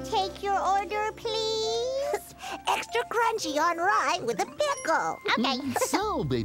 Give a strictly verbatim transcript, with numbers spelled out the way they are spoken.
take your order, please? Extra crunchy on rye with a pickle. Okay. So, baby.